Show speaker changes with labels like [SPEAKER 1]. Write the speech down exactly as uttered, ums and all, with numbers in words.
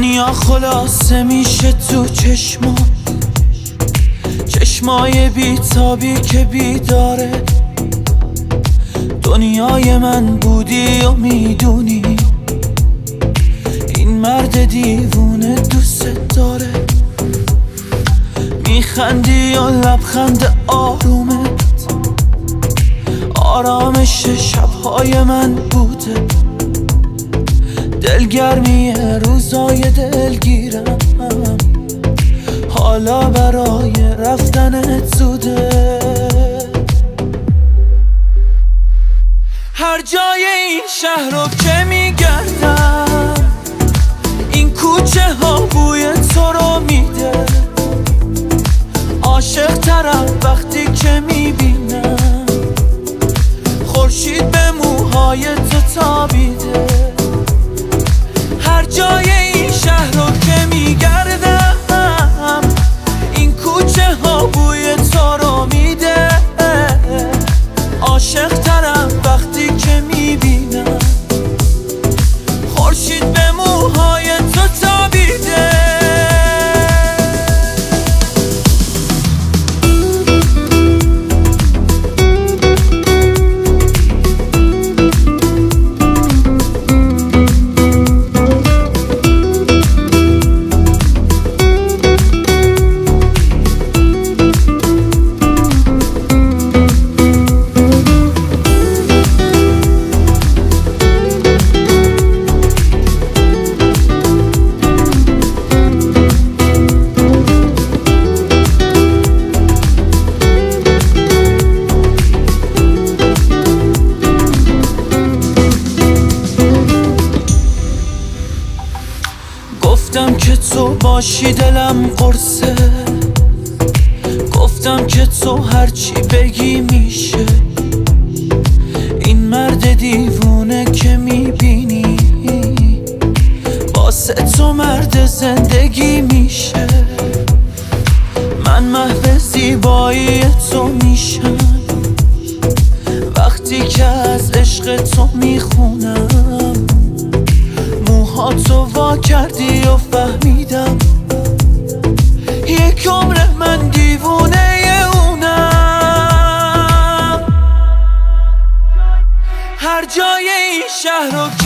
[SPEAKER 1] دنیا خلاصه میشه تو چشما، چشمای بیتابی که بیداره. دنیای من بودی و میدونی این مرد دیوونه دوست داره. میخندی و لبخند آرومت آرامش شبهای من بوده. دلگرمی روزای دلگیرم حالا برای رفتنت زوده. هر جای این شهر رو که میگردم این کوچه ها بوی تو رو میده. عاشق ترم وقتی که میبینم خورشید به موهای تو تابیده. هر جای این شهر رو که میگردم این کوچه ها بوی تو رو میده. عاشق ترم وقتی که میبینم خورشید به موهای تو تابیده. گفتم که تو باشی دلم قرصه، گفتم که تو هرچی بگی میشه. این مرد دیوونه که میبینی واسه تو مرد زندگی میشه. من محو زیبایی تو میشم وقتی که از عشق تو میخونم. موهاتو وا کردی و فهمیدم یک عمر من دیوونه اونم. هر جای این شهر رو